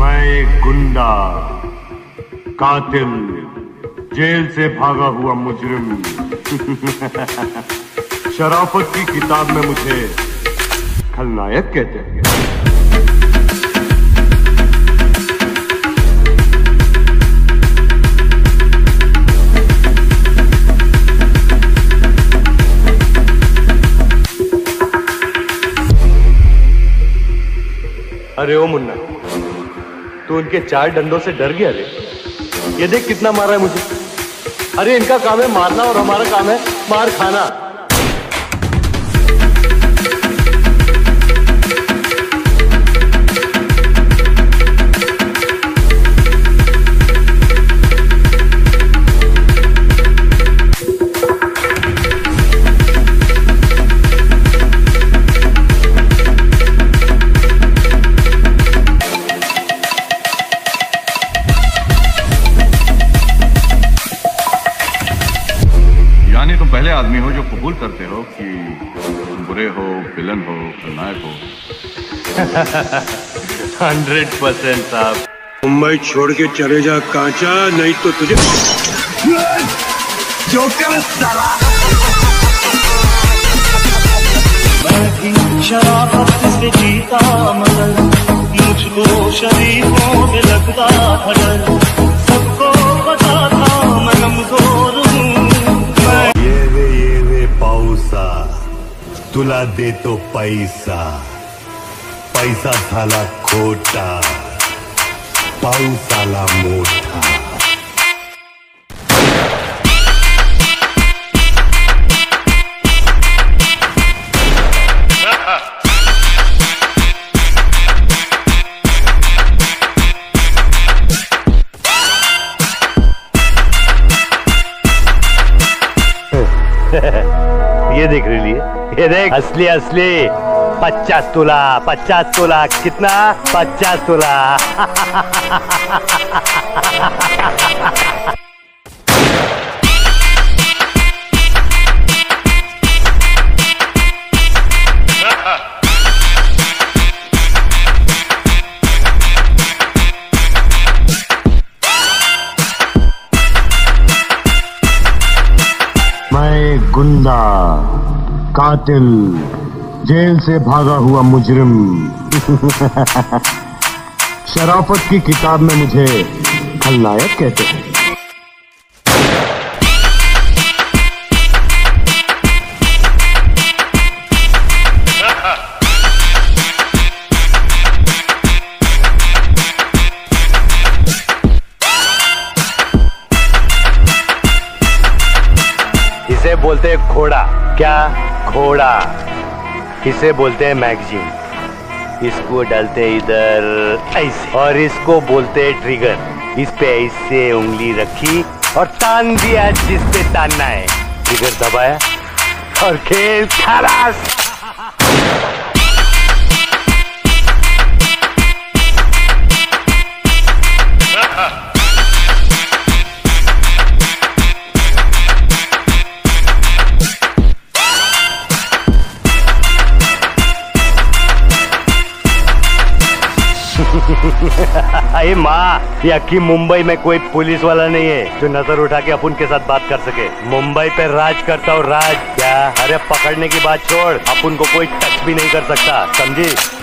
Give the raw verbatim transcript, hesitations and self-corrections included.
मैं एक गुंडा, कातिल, जेल से भागा हुआ मुजरिम। शराफत की किताब में मुझे खलनायक कहते हैं। अरे ओ मुन्ना, तू इनके चार डंडों से डर गया रे? ये देख कितना मारा है मुझे। अरे इनका काम है मारना और हमारा काम है मार खाना। तुम पहले आदमी हो जो कबूल करते हो कि तुम बुरे हो, विलन हो, खलनायक हो। हंड्रेड परसेंट साहब। मुंबई छोड़ के चले जा कांचा, नहीं तो तुझे जोकर साला। मैं भी शराबत से जीता मगर मुझको शरीफों में लगता था डर। सबको पता था मैं कमजोर हूँ। तुला देतो पैसा, पैसा झाला खोटा, पाऊस आला मोठा। ये देख रही है, ये देख असली असली पचास तोला, पचास तोला कितना? पचास तोला। मैं गुंडा, कातिल, जेल से भागा हुआ मुजरिम। शराफत की किताब में मुझे खलनायक कहते हैं। इसे बोलते हैं घोड़ा। क्या? घोड़ा। इसे बोलते हैं मैगजीन। इसको डालते इधर ऐसे, और इसको बोलते हैं ट्रिगर। इस पे ऐसे उंगली रखी और तान दिया जिस पे तानना है। ट्रिगर दबाया और खेल खलास। अरे माँ, यकी मुंबई में कोई पुलिस वाला नहीं है जो नजर उठा के अपन के साथ बात कर सके। मुंबई पे राज करता हूँ, राज। क्या? अरे पकड़ने की बात छोड़, अपन को कोई टच भी नहीं कर सकता, समझी?